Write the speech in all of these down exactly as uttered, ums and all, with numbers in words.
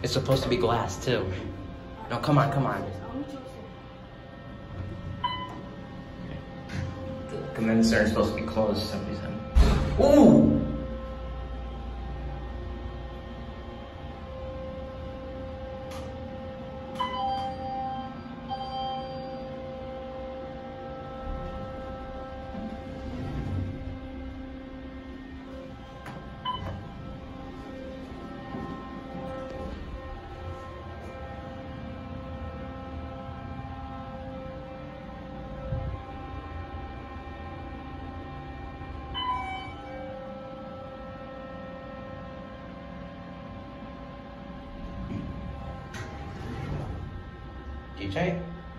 It's supposed to be glass too. No, come on, come on. The condenser is supposed to be closed for some reason. Ooh! D J?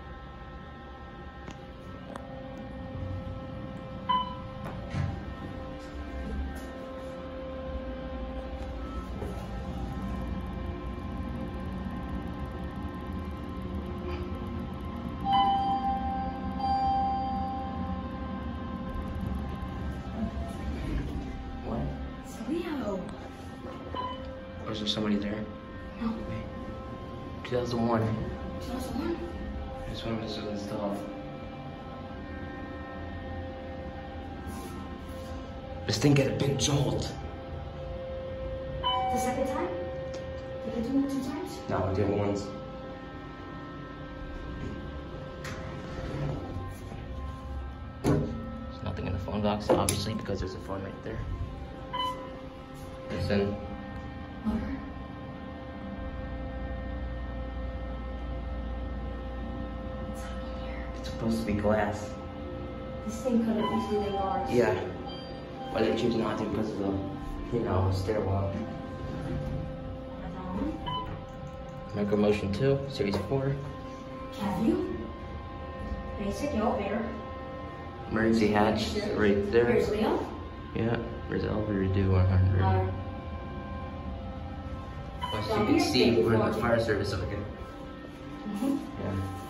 What? It's Leo. Or is there somebody there? No. two thousand one. two thousand one? This one was installed. This thing got a big jolt. The second time? Did I do it two times? No, I did it once. There's nothing in the phone box, obviously, because there's a phone right there. Listen. Motor. What's happening here? It's supposed to be glass. This thing could have easily been ours. Yeah. But they choose not to because of the, you know, stairwell. Micro Motion two, Series four. Can you? Basic elevator. Emergency hatch right there. Here's Leo. Yeah, where's the elevator do one hundred? Uh, As you can see, we're in the fire service over here. mm-hmm. Yeah.